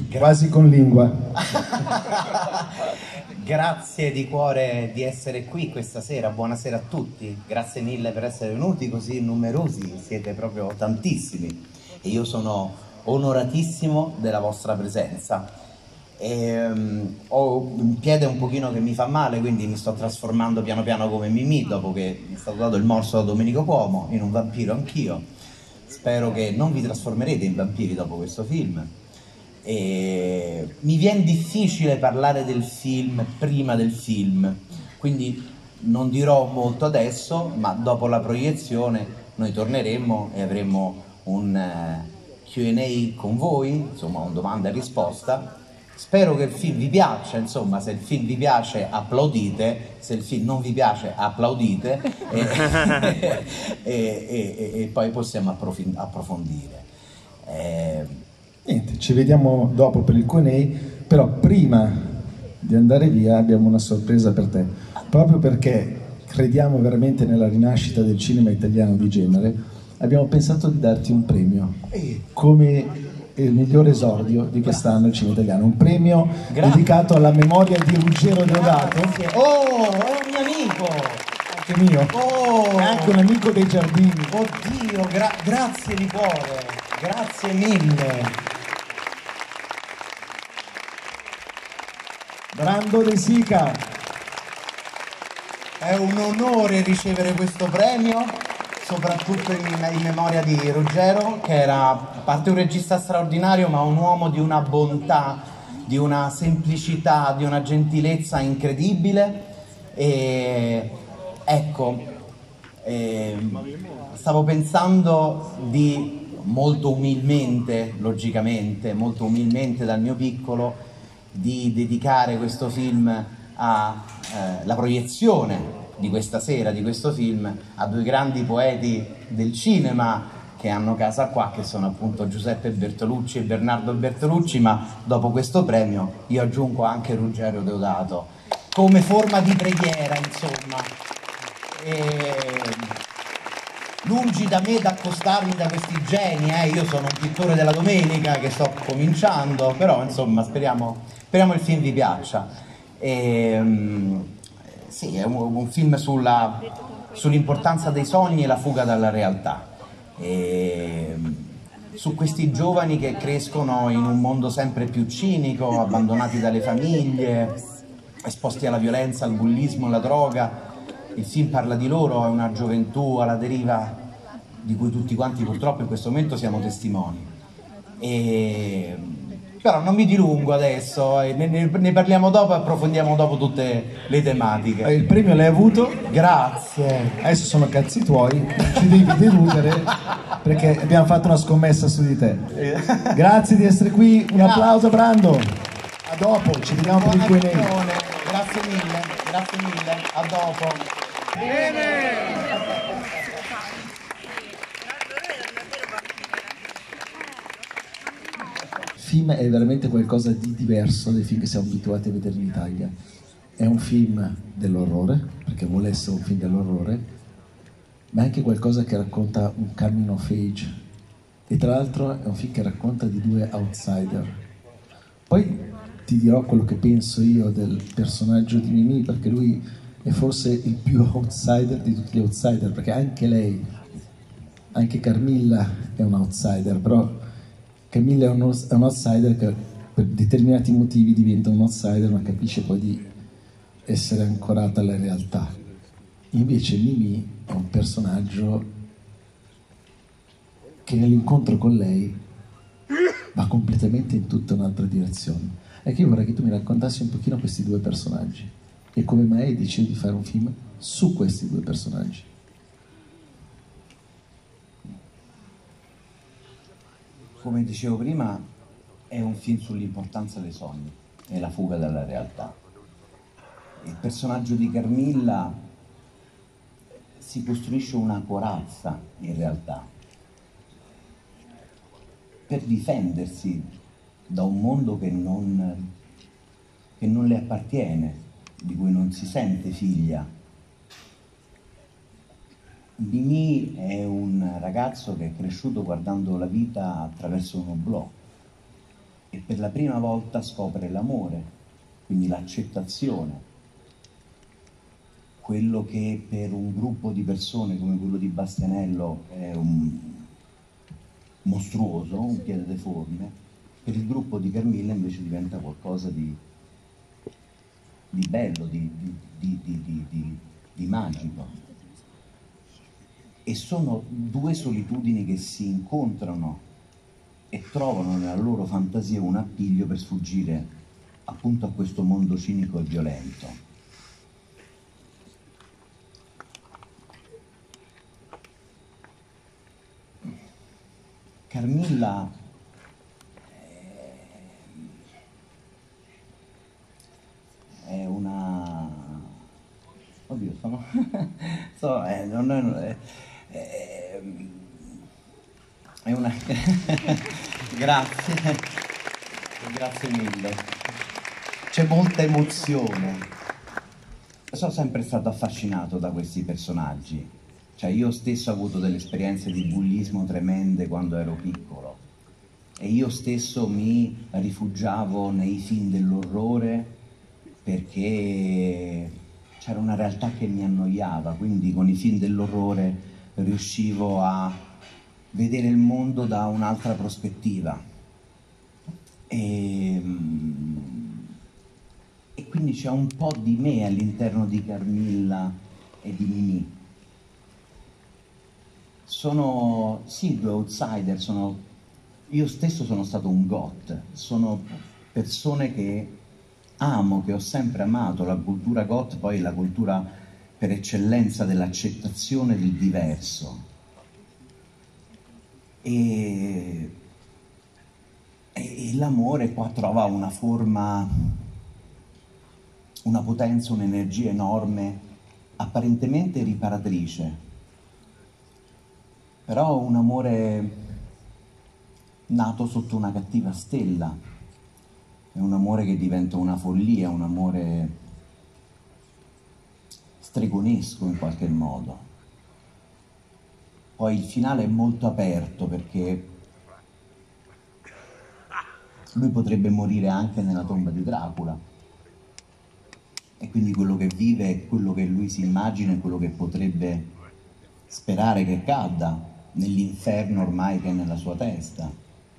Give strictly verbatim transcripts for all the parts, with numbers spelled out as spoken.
quasi con lingua. Grazie di cuore di essere qui questa sera, buonasera a tutti, grazie mille per essere venuti così numerosi, siete proprio tantissimi e io sono onoratissimo della vostra presenza. E, um, ho un piede un pochino che mi fa male, quindi mi sto trasformando piano piano come Mimì dopo che mi è stato dato il morso da Domenico Cuomo in un vampiro anch'io. Spero che non vi trasformerete in vampiri dopo questo film. E mi viene difficile parlare del film prima del film, quindi non dirò molto adesso, ma dopo la proiezione noi torneremo e avremo un uh, Q and A con voi, insomma un domanda e risposta. Spero che il film vi piaccia, insomma, se il film vi piace applaudite, se il film non vi piace applaudite e, e, e, e poi possiamo approfondire. Eh, Niente, ci vediamo dopo per il Q and A, però prima di andare via abbiamo una sorpresa per te, proprio perché crediamo veramente nella rinascita del cinema italiano di genere, abbiamo pensato di darti un premio come il miglior esordio di quest'anno al cinema italiano, un premio Grazie. dedicato alla memoria di Ruggero Deodato. Oh, è un mio amico! Anche mio, oh, è anche un amico dei giardini. Oddio, gra grazie di cuore, grazie mille. Brando De Sica. È un onore ricevere questo premio, soprattutto in, in memoria di Ruggero, che era a parte un regista straordinario, ma un uomo di una bontà, di una semplicità, di una gentilezza incredibile. E ecco, eh, stavo pensando di molto umilmente, logicamente, molto umilmente dal mio piccolo, di dedicare questo film alla eh, proiezione di questa sera, di questo film, a due grandi poeti del cinema che hanno casa qua, che sono appunto Giuseppe Bertolucci e Bernardo Bertolucci, ma dopo questo premio io aggiungo anche Ruggero Deodato, come forma di preghiera, insomma. E lungi da me d'accostarmi da questi geni, eh? Io sono un pittore della domenica che sto cominciando, però insomma speriamo, speriamo il film vi piaccia. E, um, sì, è un, un film sulla, sull'importanza dei sogni e la fuga dalla realtà. E, su questi giovani che crescono in un mondo sempre più cinico, abbandonati dalle famiglie, esposti alla violenza, al bullismo, alla droga. Il film parla di loro, è una gioventù alla deriva di cui tutti quanti purtroppo in questo momento siamo testimoni. E... però non mi dilungo adesso, ne, ne, ne parliamo dopo e approfondiamo dopo tutte le tematiche. Il premio l'hai avuto? Grazie. Adesso sono cazzi tuoi, ci devi deludere perché abbiamo fatto una scommessa su di te. Grazie di essere qui, un Grazie. applauso a Brando. A dopo, ci vediamo Buona per il Q and A. Grazie mille, grazie mille, a dopo. Bene! Il film è veramente qualcosa di diverso dai film che siamo abituati a vedere in Italia. È un film dell'orrore, perché vuole essere un film dell'orrore, ma è anche qualcosa che racconta un coming of age. E tra l'altro è un film che racconta di due outsider. Poi ti dirò quello che penso io del personaggio di Mimì, perché lui è forse il più outsider di tutti gli outsider, perché anche lei, anche Carmilla è un outsider, però Camilla è un, è un outsider che per determinati motivi diventa un outsider, ma capisce poi di essere ancorata alla realtà. Invece Mimì è un personaggio che nell'incontro con lei va completamente in tutta un'altra direzione. Ecco, io vorrei che tu mi raccontassi un pochino questi due personaggi e come mai decidi di fare un film su questi due personaggi. Come dicevo prima, è un film sull'importanza dei sogni e la fuga dalla realtà. Il personaggio di Carmilla si costruisce una corazza, in realtà, per difendersi da un mondo che non, che non le appartiene, di cui non si sente figlia. Mimì è un ragazzo che è cresciuto guardando la vita attraverso un oblò e per la prima volta scopre l'amore, quindi l'accettazione, quello che per un gruppo di persone come quello di Bastianello è un mostruoso, un piede deforme, per il gruppo di Carmilla invece diventa qualcosa di, di bello, di, di, di, di, di, di magico. E sono due solitudini che si incontrano e trovano nella loro fantasia un appiglio per sfuggire appunto a questo mondo cinico e violento. Carmilla è una... Oddio, sono... so, eh, non è... è... è una... Grazie, grazie mille. C'è molta emozione. Sono sempre stato affascinato da questi personaggi. Cioè io stesso ho avuto delle esperienze di bullismo tremende quando ero piccolo e io stesso mi rifugiavo nei film dell'orrore perché c'era una realtà che mi annoiava, quindi con i film dell'orrore riuscivo a vedere il mondo da un'altra prospettiva. E, e quindi c'è un po' di me all'interno di Carmilla e di Mimì. Sono, sì, due outsider, sono, io stesso sono stato un goth, sono persone che amo, che ho sempre amato, la cultura goth poi è la cultura per eccellenza dell'accettazione del diverso. E, e, e l'amore qua trova una forma, una potenza, un'energia enorme, apparentemente riparatrice. Però un amore nato sotto una cattiva stella, è un amore che diventa una follia, un amore stregonesco in qualche modo. Poi il finale è molto aperto perché lui potrebbe morire anche nella tomba di Dracula e quindi quello che vive è quello che lui si immagina e quello che potrebbe sperare che accada nell'inferno ormai che è nella sua testa.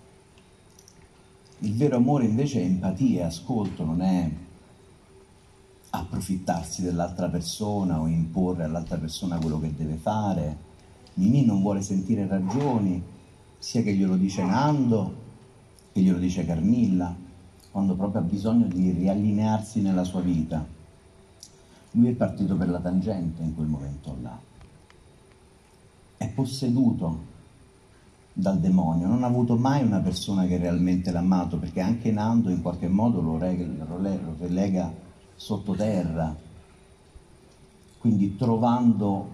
Il vero amore invece è empatia, ascolto, non è approfittarsi dell'altra persona o imporre all'altra persona quello che deve fare. Mimì non vuole sentire ragioni, sia che glielo dice Nando, che glielo dice Carmilla, quando proprio ha bisogno di riallinearsi nella sua vita. Lui è partito per la tangente in quel momento là. È posseduto dal demonio, non ha avuto mai una persona che realmente l'ha amato, perché anche Nando in qualche modo lo, rega, lo relega sottoterra, quindi trovando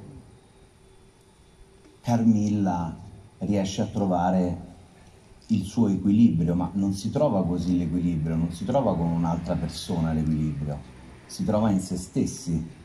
Carmilla riesce a trovare il suo equilibrio, ma non si trova così l'equilibrio, non si trova con un'altra persona l'equilibrio, si trova in se stessi.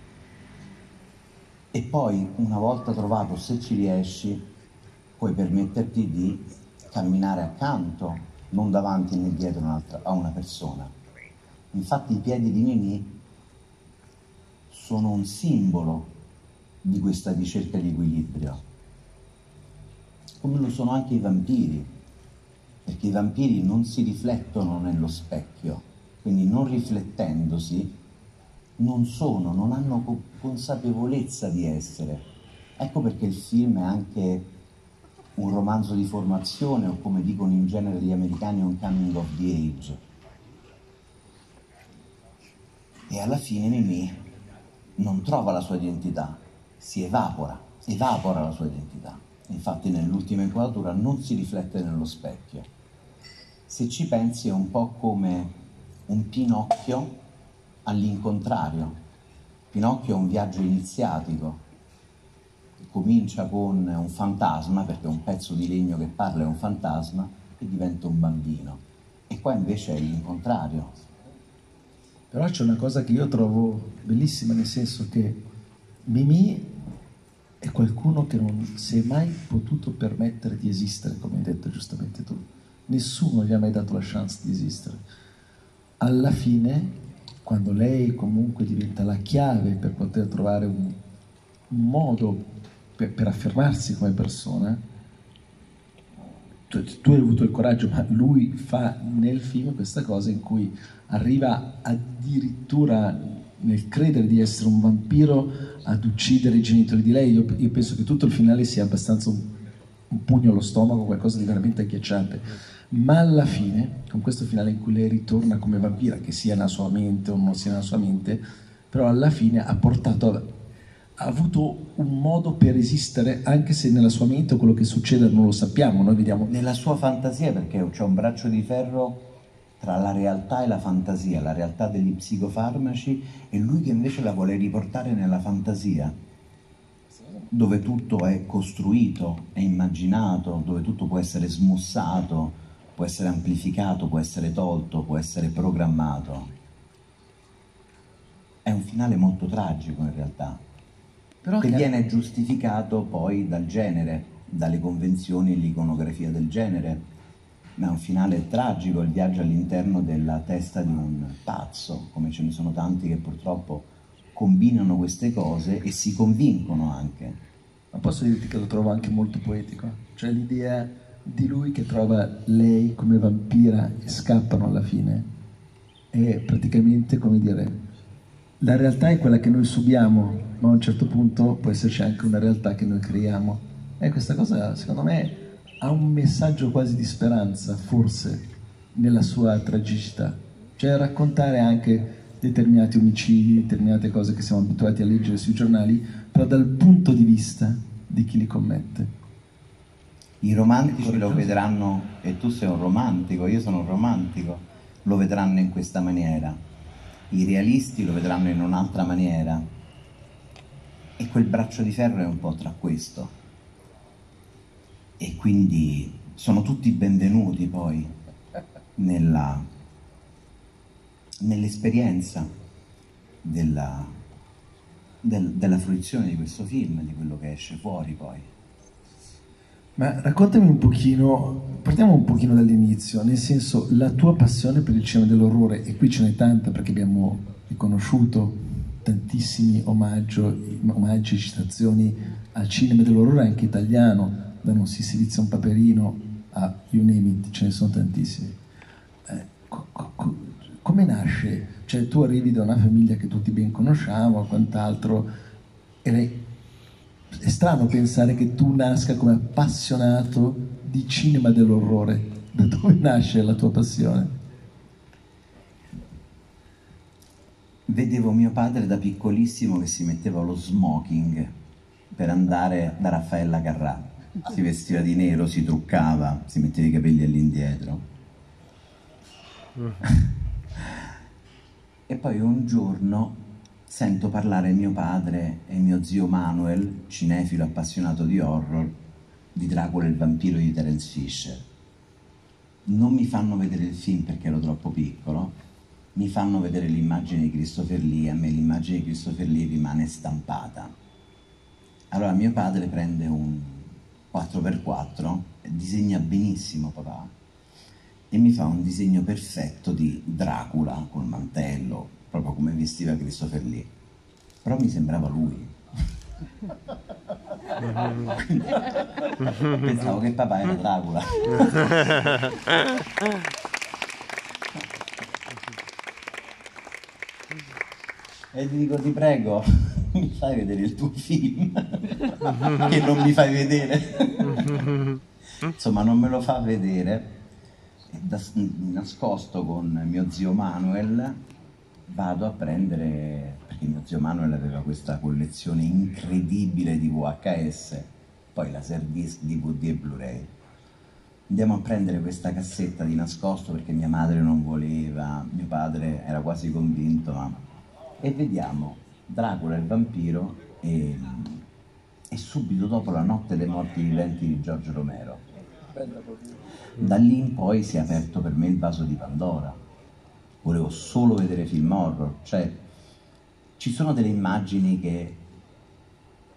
E poi, una volta trovato, se ci riesci, puoi permetterti di camminare accanto, non davanti né dietro un'altra, a una persona. Infatti i piedi di Mimì sono un simbolo di questa ricerca di equilibrio, come lo sono anche i vampiri, perché i vampiri non si riflettono nello specchio, quindi non riflettendosi non sono, non hanno consapevolezza di essere. Ecco perché il film è anche un romanzo di formazione, o come dicono in genere gli americani, un coming of the age. E alla fine Mimì non trova la sua identità, si evapora, evapora la sua identità. Infatti nell'ultima inquadratura non si riflette nello specchio. Se ci pensi è un po' come un Pinocchio all'incontrario. Pinocchio è un viaggio iniziatico, che comincia con un fantasma, perché un pezzo di legno che parla è un fantasma, e diventa un bambino. E qua invece è l'incontrario. Però c'è una cosa che io trovo bellissima, nel senso che Mimì è qualcuno che non si è mai potuto permettere di esistere, come hai detto giustamente tu. nessuno gli ha mai dato la chance di esistere. Alla fine, quando lei comunque diventa la chiave per poter trovare un, un modo per, per affermarsi come persona, tu, tu hai avuto il coraggio, ma lui fa nel film questa cosa in cui arriva addirittura nel credere di essere un vampiro ad uccidere i genitori di lei. Io, io penso che tutto il finale sia abbastanza un, un pugno allo stomaco, qualcosa di veramente agghiacciante, ma alla fine, con questo finale in cui lei ritorna come vampira, che sia nella sua mente o non sia nella sua mente, però alla fine ha portato, ha avuto un modo per esistere, anche se nella sua mente quello che succede non lo sappiamo, noi vediamo... Nella sua fantasia, perché c'è un braccio di ferro tra la realtà e la fantasia, la realtà degli psicofarmaci, e lui che invece la vuole riportare nella fantasia, dove tutto è costruito, è immaginato, dove tutto può essere smussato, può essere amplificato, può essere tolto, può essere programmato. È un finale molto tragico in realtà, però che viene giustificato poi dal genere, dalle convenzioni e l'iconografia del genere. Ma è un finale tragico, il viaggio all'interno della testa di un pazzo, come ce ne sono tanti che purtroppo combinano queste cose e si convincono anche. Ma posso dirti che lo trovo anche molto poetico? Cioè l'idea di lui che trova lei come vampira e scappano alla fine è praticamente, come dire, la realtà è quella che noi subiamo, ma a un certo punto può esserci anche una realtà che noi creiamo. E questa cosa, secondo me, ha un messaggio quasi di speranza, forse, nella sua tragicità. Cioè raccontare anche determinati omicidi, determinate cose che siamo abituati a leggere sui giornali, però dal punto di vista di chi li commette. I romantici lo vedranno, e tu sei un romantico, io sono un romantico, lo vedranno in questa maniera. I realisti lo vedranno in un'altra maniera. E quel braccio di ferro è un po' tra questo. E quindi sono tutti benvenuti poi nella, nell'esperienza della, del, della fruizione di questo film, di quello che esce fuori poi. Ma raccontami un pochino, partiamo un pochino dall'inizio, nel senso, la tua passione per il cinema dell'orrore, e qui ce n'è tanta perché abbiamo riconosciuto tantissimi omaggio, omaggi, citazioni al cinema dell'orrore anche italiano, da Non si silizia un paperino a you name it, ce ne sono tantissimi. Eh, co co come nasce? Cioè tu arrivi da una famiglia che tutti ben conosciamo, quant'altro, e lei... È strano pensare che tu nasca come appassionato di cinema dell'orrore. Da dove nasce la tua passione? Vedevo mio padre da piccolissimo che si metteva lo smoking per andare da Raffaella Carrà. Si vestiva di nero, si truccava, si metteva i capelli all'indietro. E poi un giorno sento parlare mio padre e mio zio Manuel, cinefilo appassionato di horror, di Dracula il vampiro di Terence Fisher. Non mi fanno vedere il film perché ero troppo piccolo, mi fanno vedere l'immagine di Christopher Lee, a me l'immagine di Christopher Lee rimane stampata. Allora mio padre prende un quattro per quattro, disegna benissimo papà, e mi fa un disegno perfetto di Dracula col mantello, proprio come vestiva Christopher Lee, però mi sembrava lui. Pensavo che papà era Dracula. E ti dico, ti prego, mi fai vedere il tuo film, che non mi fai vedere. Insomma, non me lo fa vedere, e da, nascosto con mio zio Manuel vado a prendere, perché mio zio Manuel aveva questa collezione incredibile di V H S, poi Laserdisc, D V D e Blu-ray. Andiamo a prendere questa cassetta di nascosto perché mia madre non voleva, mio padre era quasi convinto, ma... e vediamo Dracula il vampiro e, e subito dopo La notte dei morti viventi di Giorgio Romero. Da lì in poi si è aperto per me il vaso di Pandora. Volevo solo vedere film horror, cioè ci sono delle immagini che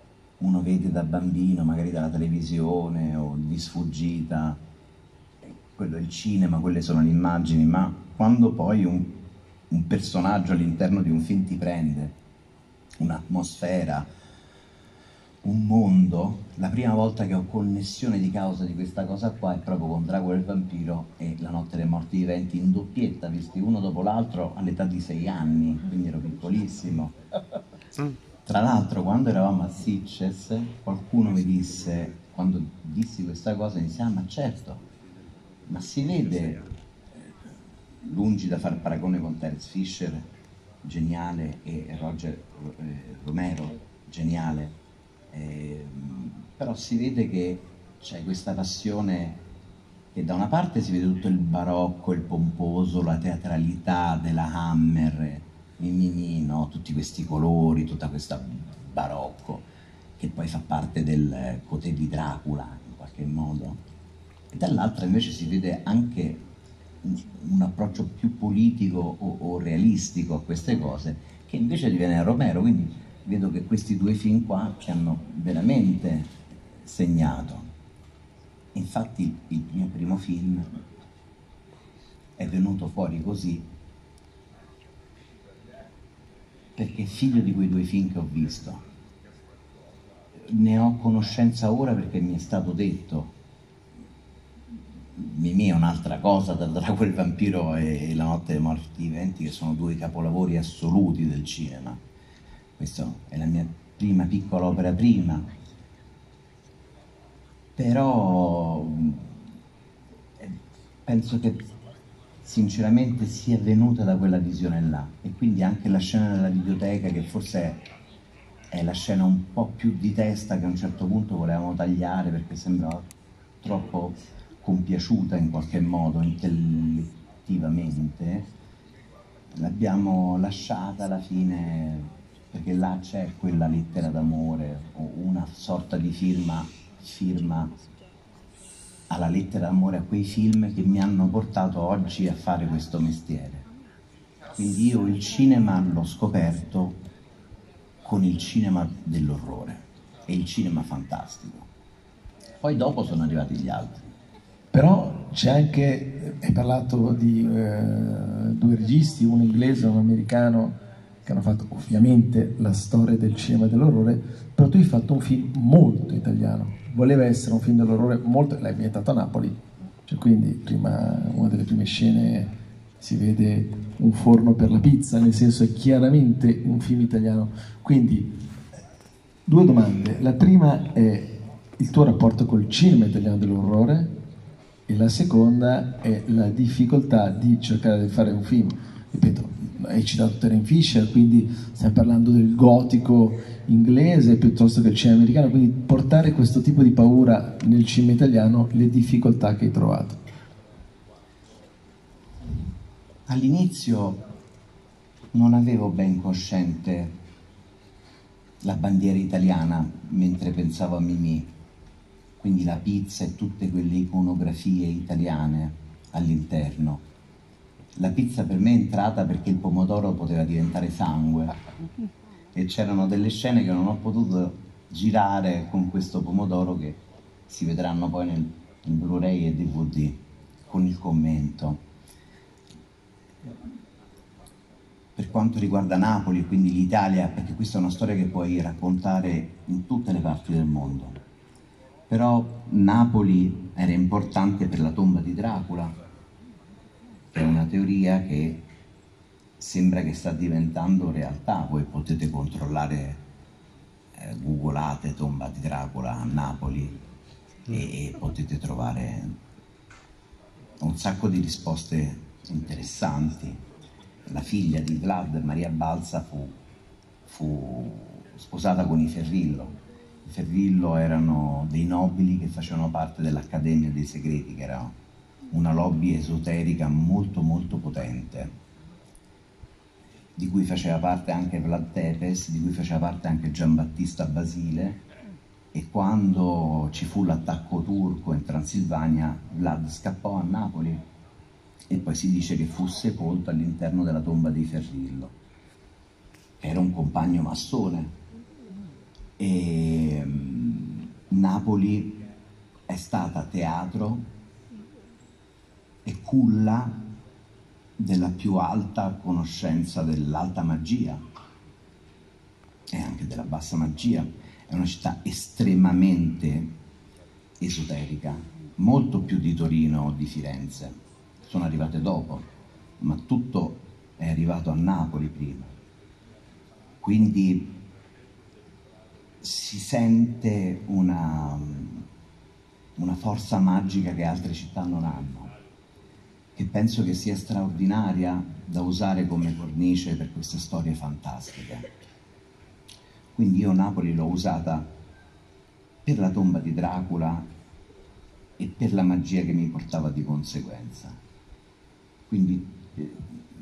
uno vede da bambino, magari dalla televisione o di sfuggita, quello è il cinema, quelle sono le immagini, ma quando poi un, un personaggio all'interno di un film ti prende un'atmosfera, un mondo, la prima volta che ho connessione di causa di questa cosa qua è proprio con Dracula il vampiro e La notte dei morti viventi in doppietta, visti uno dopo l'altro all'età di sei anni, quindi ero piccolissimo. Tra l'altro, quando eravamo a Sitges, qualcuno mi disse, quando dissi questa cosa, mi disse: ah, ma certo, ma si vede, lungi da far paragone con Terence Fisher, geniale, e Roger eh, Romero, geniale, eh, però si vede che c'è questa passione che da una parte si vede tutto il barocco, il pomposo, la teatralità della Hammer, Mimimi, no? Tutti questi colori, tutta questa barocco, che poi fa parte del Cotè di Dracula, in qualche modo. E dall'altra invece si vede anche un, un approccio più politico o, o realistico a queste cose, che invece diviene Romero, quindi vedo che questi due film qua ci hanno veramente segnato. Infatti il mio primo film è venuto fuori così, perché è figlio di quei due film che ho visto. Ne ho conoscenza ora perché mi è stato detto. Mimì è un'altra cosa da Dracula il vampiro e La notte dei morti viventi, che sono due capolavori assoluti del cinema. Questa è la mia prima piccola opera prima, però penso che sinceramente sia venuta da quella visione là, e quindi anche la scena della videoteca, che forse è, è la scena un po' più di testa, che a un certo punto volevamo tagliare perché sembrava troppo compiaciuta in qualche modo intellettivamente, l'abbiamo lasciata alla fine perché là c'è quella lettera d'amore o una sorta di firma, firma alla lettera d'amore a quei film che mi hanno portato oggi a fare questo mestiere. Quindi io il cinema l'ho scoperto con il cinema dell'orrore e il cinema fantastico. Poi dopo sono arrivati gli altri. Però c'è anche, hai parlato di eh, due registi, uno inglese e uno americano, che hanno fatto ovviamente la storia del cinema dell'orrore, però tu hai fatto un film molto italiano. Voleva essere un film dell'orrore molto, l'hai ambientato a Napoli, cioè quindi prima, una delle prime scene si vede un forno per la pizza, nel senso è chiaramente un film italiano. Quindi due domande, la prima è il tuo rapporto col cinema italiano dell'orrore e la seconda è la difficoltà di cercare di fare un film, ripeto, hai citato Terence Fisher, quindi stiamo parlando del gotico inglese piuttosto che il cinema americano, quindi portare questo tipo di paura nel cinema italiano, le difficoltà che hai trovato. All'inizio non avevo ben cosciente la bandiera italiana mentre pensavo a Mimì, quindi la pizza e tutte quelle iconografie italiane all'interno. La pizza per me è entrata perché il pomodoro poteva diventare sangue e c'erano delle scene che non ho potuto girare con questo pomodoro, che si vedranno poi nel, nel Blu-ray e D V D con il commento. Per quanto riguarda Napoli, quindi l'Italia, perché questa è una storia che puoi raccontare in tutte le parti del mondo, però Napoli era importante per la tomba di Dracula, che è una teoria che sembra che sta diventando realtà. Voi potete controllare, eh, googolate tomba di Dracula a Napoli e, e potete trovare un sacco di risposte interessanti. La figlia di Vlad, Maria Balza, fu, fu sposata con i Ferrillo. I Ferrillo erano dei nobili che facevano parte dell'Accademia dei Segreti, che era una lobby esoterica molto molto potente, di cui faceva parte anche Vlad Tepes, di cui faceva parte anche Giambattista Basile, e quando ci fu l'attacco turco in Transilvania, Vlad scappò a Napoli e poi si dice che fu sepolto all'interno della tomba dei Ferrillo, che era un compagno massone. E um, Napoli è stata teatro culla della più alta conoscenza dell'alta magia e anche della bassa magia. È una città estremamente esoterica, molto più di Torino o di Firenze. Sono arrivate dopo, ma tutto è arrivato a Napoli prima. Quindi si sente una, una forza magica che altre città non hanno, che penso che sia straordinaria da usare come cornice per queste storie fantastiche. Quindi io Napoli l'ho usata per la tomba di Dracula e per la magia che mi portava di conseguenza. Quindi eh,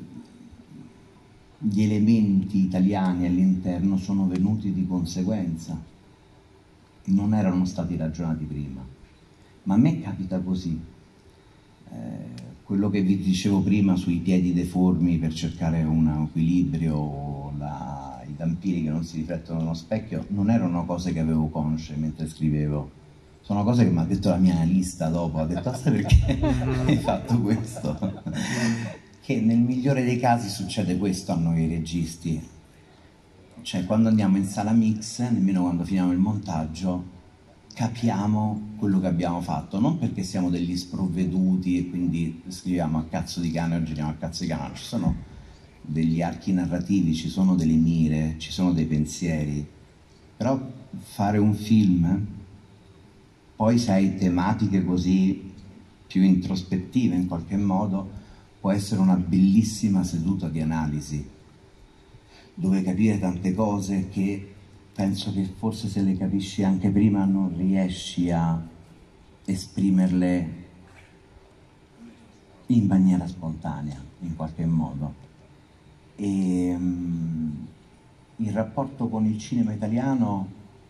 gli elementi italiani all'interno sono venuti di conseguenza, non erano stati ragionati prima. Ma a me capita così. Eh, quello che vi dicevo prima sui piedi deformi per cercare un equilibrio, la, i vampiri che non si riflettono nello specchio, non erano cose che avevo consce mentre scrivevo, sono cose che mi ha detto la mia analista dopo, ha detto: sai perché hai fatto questo? Che nel migliore dei casi succede questo a noi registi, cioè quando andiamo in sala mix, nemmeno quando finiamo il montaggio, capiamo quello che abbiamo fatto, non perché siamo degli sprovveduti e quindi scriviamo a cazzo di cane o giriamo a cazzo di cane, ci sono degli archi narrativi, ci sono delle mire, ci sono dei pensieri, però fare un film, poi se hai tematiche così più introspettive in qualche modo, può essere una bellissima seduta di analisi, dove capire tante cose che penso che forse se le capisci anche prima non riesci a esprimerle in maniera spontanea, in qualche modo. E um, il rapporto con il cinema italiano,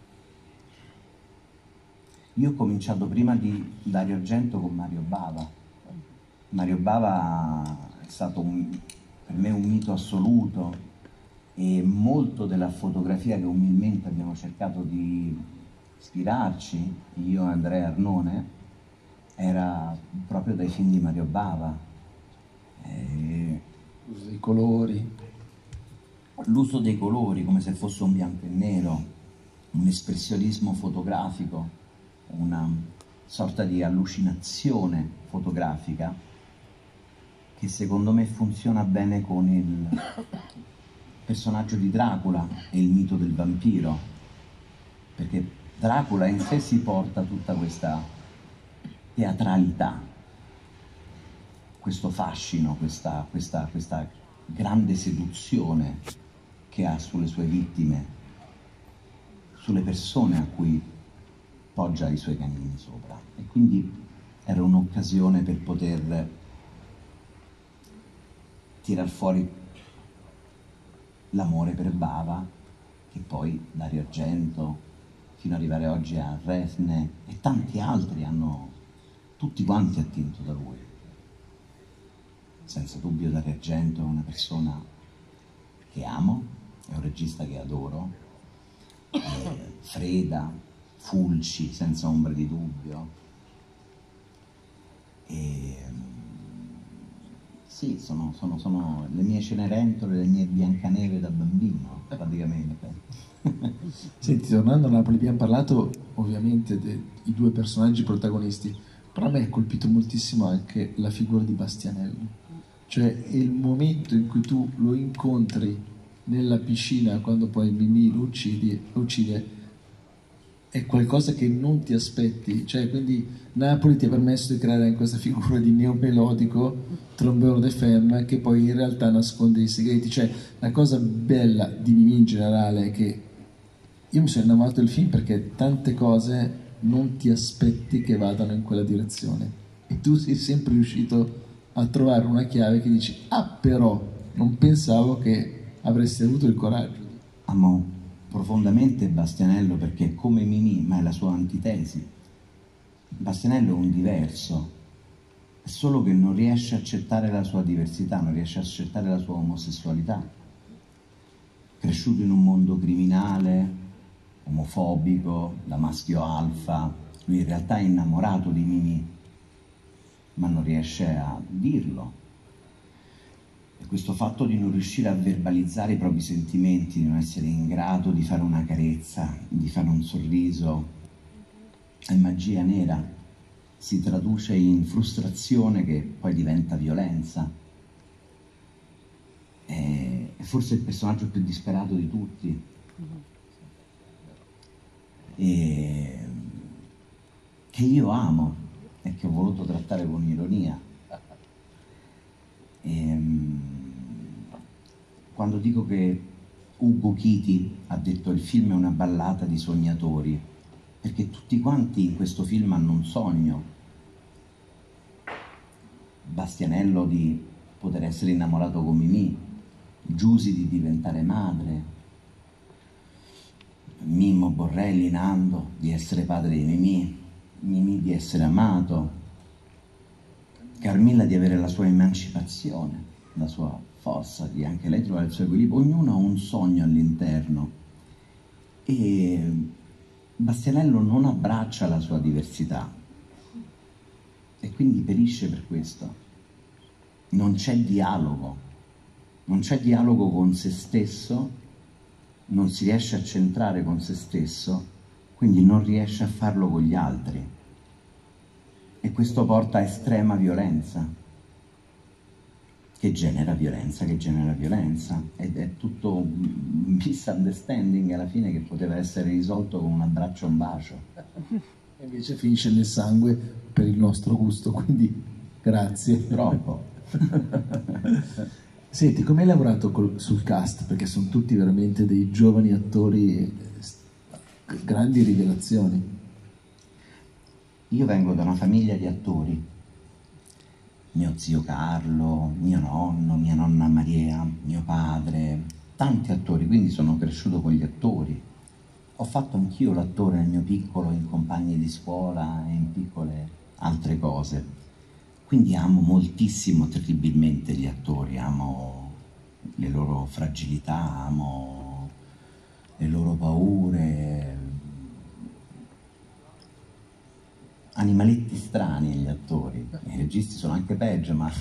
io ho cominciato prima di Dario Argento con Mario Bava. Mario Bava è stato un, per me un mito assoluto, e molto della fotografia che umilmente abbiamo cercato di ispirarci, io e Andrea Arnone, era proprio dai film di Mario Bava. E l'uso dei colori. L'uso dei colori come se fosse un bianco e nero, un espressionismo fotografico, una sorta di allucinazione fotografica che secondo me funziona bene con il personaggio di Dracula e il mito del vampiro, perché Dracula in sé si porta tutta questa teatralità, questo fascino, questa, questa, questa grande seduzione che ha sulle sue vittime, sulle persone a cui poggia i suoi canini sopra. E quindi era un'occasione per poter tirar fuori l'amore per Bava, che poi Dario Argento, fino ad arrivare oggi a Refne e tanti altri hanno, tutti quanti attinto da lui. Senza dubbio Dario Argento è una persona che amo, è un regista che adoro, eh, Freda, Fulci, senza ombra di dubbio. E sì, sono, sono, sono le mie Cenerentole, le mie Biancaneve da bambino, praticamente. Senti, tornando a Napoli, abbiamo parlato ovviamente dei due personaggi protagonisti, però a me ha colpito moltissimo anche la figura di Bastianello. Cioè, il momento in cui tu lo incontri nella piscina, quando poi Mimì lo uccidi, lo uccide, è qualcosa che non ti aspetti. Cioè, quindi Napoli ti ha permesso di creare anche questa figura di neomelodico trombone de femme che poi in realtà nasconde i segreti. Cioè, la cosa bella di Mimì in generale è che io mi sono innamorato del film perché tante cose non ti aspetti che vadano in quella direzione e tu sei sempre riuscito a trovare una chiave che dici: ah, però non pensavo che avresti avuto il coraggio. Amo profondamente Bastianello perché come Mimì, ma è la sua antitesi. Bastianello è un diverso, è solo che non riesce a accettare la sua diversità, non riesce a accettare la sua omosessualità. Cresciuto in un mondo criminale, omofobico, da maschio alfa, lui in realtà è innamorato di Mimì, ma non riesce a dirlo. E questo fatto di non riuscire a verbalizzare i propri sentimenti, di non essere in grado di fare una carezza, di fare un sorriso, è magia nera, si traduce in frustrazione che poi diventa violenza. È forse il personaggio più disperato di tutti. E che io amo e che ho voluto trattare con ironia. E, quando dico che Ugo Chiti ha detto il film è una ballata di sognatori, perché tutti quanti in questo film hanno un sogno. Bastianello di poter essere innamorato con Mimì, Giusy di diventare madre, Mimmo Borrelli, Nando, di essere padre di Mimì, Mimì di essere amato, Carmilla di avere la sua emancipazione, la sua forza, di anche lei trovare il suo equilibrio. Ognuno ha un sogno all'interno e Bastianello non abbraccia la sua diversità e quindi perisce per questo. Non c'è dialogo, non c'è dialogo con se stesso, non si riesce a centrare con se stesso, quindi non riesce a farlo con gli altri. E questo porta a estrema violenza, che genera violenza, che genera violenza. Ed è tutto un misunderstanding alla fine che poteva essere risolto con un abbraccio e un bacio. E invece finisce nel sangue per il nostro gusto, quindi grazie. Troppo. Senti, come hai lavorato col, sul cast? Perché sono tutti veramente dei giovani attori, grandi rivelazioni. Io vengo da una famiglia di attori, mio zio Carlo, mio nonno, mia nonna Maria, mio padre, tanti attori, quindi sono cresciuto con gli attori. Ho fatto anch'io l'attore nel mio piccolo, in compagni di scuola e in piccole altre cose. Quindi amo moltissimo, terribilmente gli attori, amo le loro fragilità, amo le loro paure. Animaletti strani gli attori, i registi sono anche peggio, ma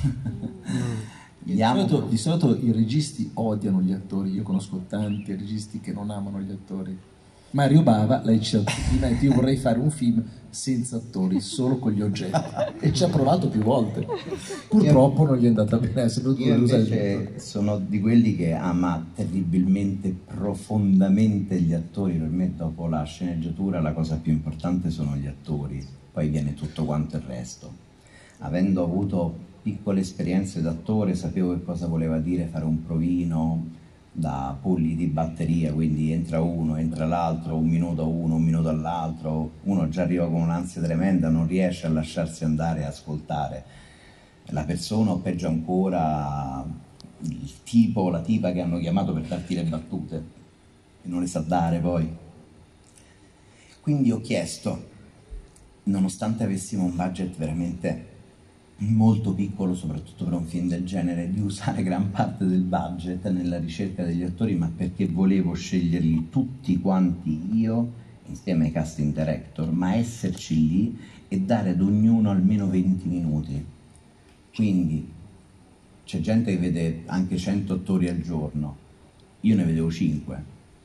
di, amo... solito, di solito i registi odiano gli attori. Io conosco tanti registi che non amano gli attori. Mario Bava, lei ci ha detto, io vorrei fare un film senza attori, solo con gli oggetti, e ci ha provato più volte, purtroppo io, non gli è andata bene. Io invece sono di quelli che ama terribilmente, profondamente gli attori. Per me dopo la sceneggiatura la cosa più importante sono gli attori, poi viene tutto quanto il resto. Avendo avuto piccole esperienze d'attore, sapevo che cosa voleva dire fare un provino da pulli di batteria, quindi entra uno, entra l'altro, un minuto a uno, un minuto all'altro, uno già arriva con un'ansia tremenda, non riesce a lasciarsi andare e ascoltare la persona, o peggio ancora il tipo o la tipa che hanno chiamato per darti le battute e non le sa dare poi. Quindi ho chiesto, nonostante avessimo un budget veramente molto piccolo, soprattutto per un film del genere, di usare gran parte del budget nella ricerca degli attori, ma perché volevo sceglierli tutti quanti io insieme ai casting director, ma esserci lì e dare ad ognuno almeno venti minuti. Quindi c'è gente che vede anche cento attori al giorno, io ne vedevo cinque,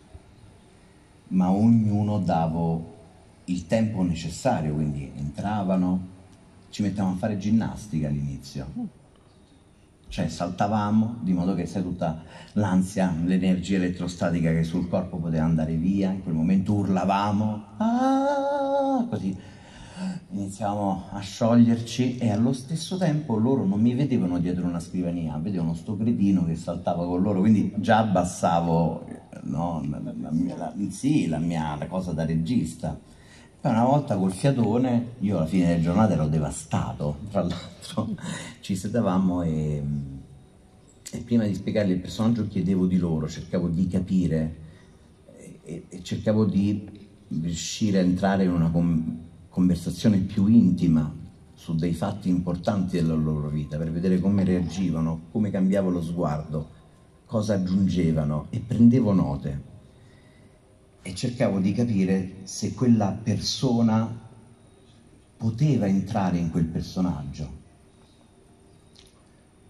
ma ognuno davo il tempo necessario, quindi entravano, ci mettevamo a fare ginnastica all'inizio, cioè saltavamo di modo che sai tutta l'ansia, l'energia elettrostatica che sul corpo poteva andare via, in quel momento urlavamo, ah! Così iniziavamo a scioglierci e allo stesso tempo loro non mi vedevano dietro una scrivania, vedevano sto cretino che saltava con loro, quindi già abbassavo, no, la, la, la, la, sì, la mia la cosa da regista. Poi una volta col fiatone, io alla fine della giornata ero devastato, tra l'altro ci sedevamo e, e prima di spiegargli il personaggio chiedevo di loro, cercavo di capire e, e cercavo di riuscire a entrare in una com conversazione più intima su dei fatti importanti della loro vita, per vedere come reagivano, come cambiava lo sguardo, cosa aggiungevano, e prendevo note. E cercavo di capire se quella persona poteva entrare in quel personaggio.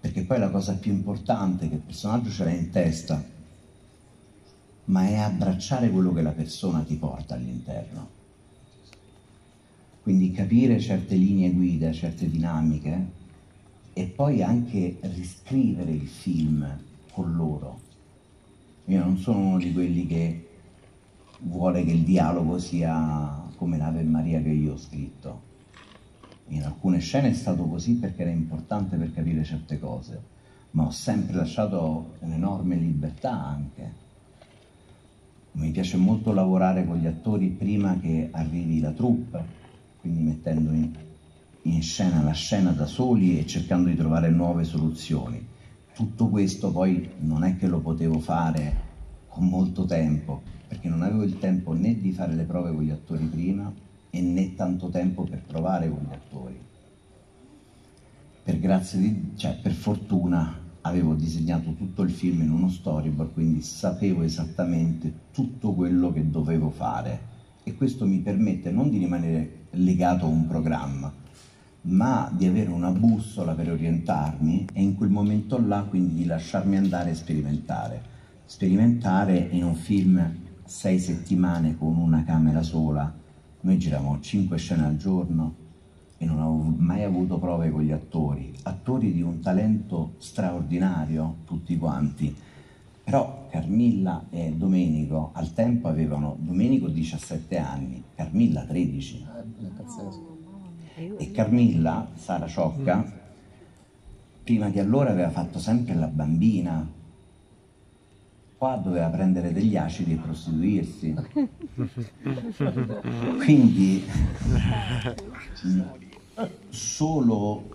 perché poi la cosa più importante è che il personaggio ce l'ha in testa, ma è abbracciare quello che la persona ti porta all'interno. Quindi capire certe linee guida, certe dinamiche e poi anche riscrivere il film con loro. Io non sono uno di quelli che vuole che il dialogo sia come l'Ave Maria che io ho scritto. In alcune scene è stato così perché era importante per capire certe cose, ma ho sempre lasciato un'enorme libertà anche. Mi piace molto lavorare con gli attori prima che arrivi la troupe, quindi mettendo in, in scena la scena da soli e cercando di trovare nuove soluzioni. Tutto questo poi non è che lo potevo fare con molto tempo, perché non avevo il tempo né di fare le prove con gli attori prima e né tanto tempo per provare con gli attori. Per grazia di, cioè per fortuna avevo disegnato tutto il film in uno storyboard, quindi sapevo esattamente tutto quello che dovevo fare e questo mi permette non di rimanere legato a un programma, ma di avere una bussola per orientarmi e in quel momento là quindi di lasciarmi andare e sperimentare. Sperimentare in un film sei settimane con una camera sola, noi giravamo cinque scene al giorno e non avevo mai avuto prove con gli attori, attori di un talento straordinario tutti quanti, però Carmilla e Domenico al tempo avevano, Domenico diciassette anni, Carmilla tredici. E Carmilla, Sara Ciocca, prima di allora aveva fatto sempre la bambina, qua doveva prendere degli acidi e prostituirsi. Quindi solo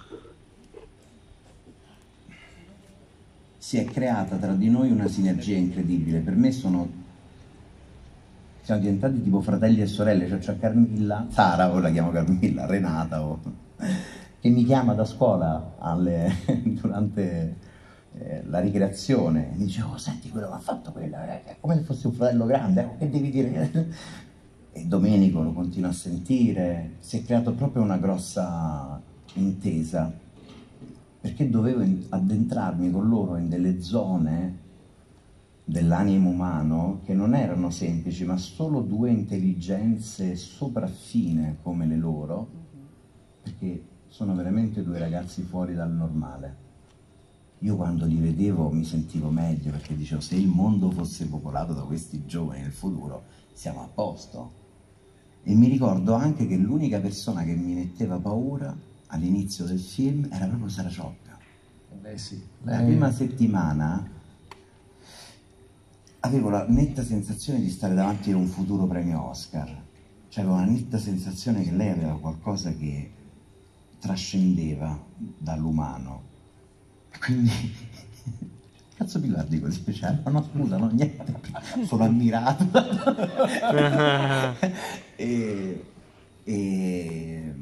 si è creata tra di noi una sinergia incredibile. Per me sono siamo diventati tipo fratelli e sorelle, cioè c'è Carmilla, Sara, o la chiamo Carmilla, Renata, o, che mi chiama da scuola alle, durante eh, la ricreazione, e mi dice, oh senti quello che ha fatto quella, è come se fosse un fratello grande, eh, che devi dire? E Domenico lo continua a sentire, si è creato proprio una grossa intesa, perché dovevo addentrarmi con loro in delle zone dell'animo umano che non erano semplici, ma solo due intelligenze sopraffine come le loro, perché sono veramente due ragazzi fuori dal normale. Io quando li vedevo mi sentivo meglio, perché dicevo, se il mondo fosse popolato da questi giovani nel futuro siamo a posto. E mi ricordo anche che l'unica persona che mi metteva paura all'inizio del film era proprio Sara Ciocca. Eh sì, la lei... prima settimana avevo la netta sensazione di stare davanti a un futuro premio Oscar, cioè avevo una netta sensazione che lei aveva qualcosa che trascendeva dall'umano. Quindi, cazzo Pilardi così speciale? No, no, scusa, no, niente, sono ammirato. e, e,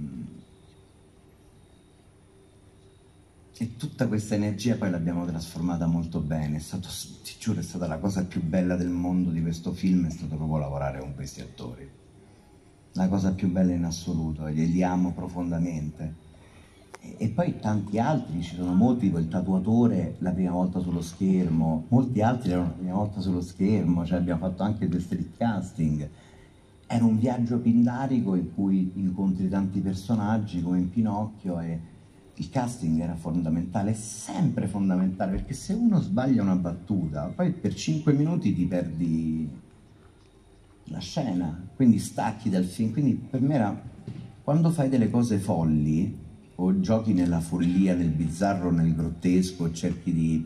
e tutta questa energia poi l'abbiamo trasformata molto bene. È stato, ti giuro, è stata la cosa più bella del mondo di questo film, è stato proprio lavorare con questi attori. La cosa più bella in assoluto, e li amo profondamente. E, e poi tanti altri, ci sono molti, tipo il tatuatore la prima volta sullo schermo, molti altri erano la prima volta sullo schermo, cioè abbiamo fatto anche due street casting. Era un viaggio pindarico in cui incontri tanti personaggi come in Pinocchio e il casting era fondamentale, è sempre fondamentale, perché se uno sbaglia una battuta, poi per cinque minuti ti perdi la scena, quindi stacchi dal film. Quindi per me era, quando fai delle cose folli, o giochi nella follia, nel bizzarro, nel grottesco, cerchi di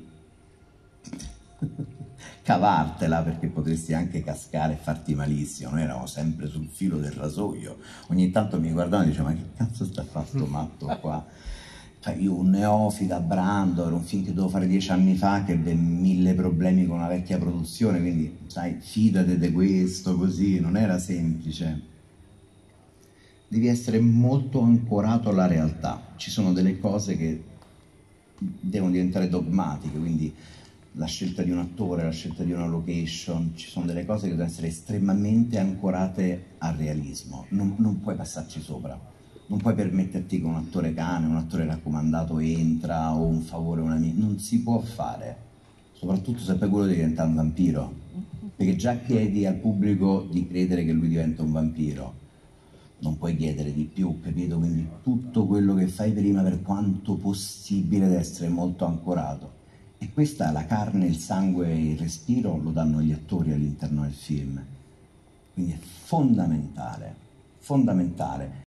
cavartela, perché potresti anche cascare e farti malissimo. Noi eravamo sempre sul filo del rasoio, ogni tanto mi guardavano e dicevano, ma che cazzo sta a fare sto matto qua? Cioè, io un neofita a Brando, era un film che dovevo fare dieci anni fa, che ebbe mille problemi con una vecchia produzione, quindi sai, fidate di questo, così, non era semplice. Devi essere molto ancorato alla realtà, ci sono delle cose che devono diventare dogmatiche, quindi la scelta di un attore, la scelta di una location, ci sono delle cose che devono essere estremamente ancorate al realismo, non, non puoi passarci sopra. Non puoi permetterti che un attore cane, un attore raccomandato entra, o un favore, una mia... non si può fare, soprattutto se poi quello diventa un vampiro, perché già chiedi al pubblico di credere che lui diventa un vampiro, non puoi chiedere di più, capito? Quindi tutto quello che fai prima, per quanto possibile, deve essere molto ancorato. E questa, la carne, il sangue e il respiro lo danno gli attori all'interno del film. Quindi è fondamentale, fondamentale.